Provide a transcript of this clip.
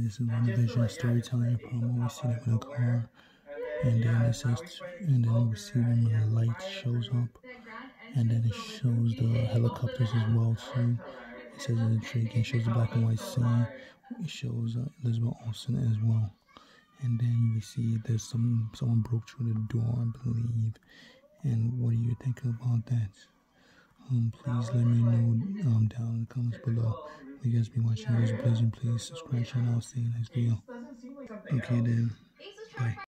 this is WandaVision storytelling promo. We see them in a car, and then it says, and then we see them when the light shows up, and then it shows the helicopters as well too. It says in the tree again, shows the black and white scene. It shows Elizabeth Olsen as well, and then we see there's someone broke through the door, I believe. And what do you think about that? Please let me know down in the comments below. Will you guys be watching this? Please subscribe channel. I'll see you next video. Okay then. Bye.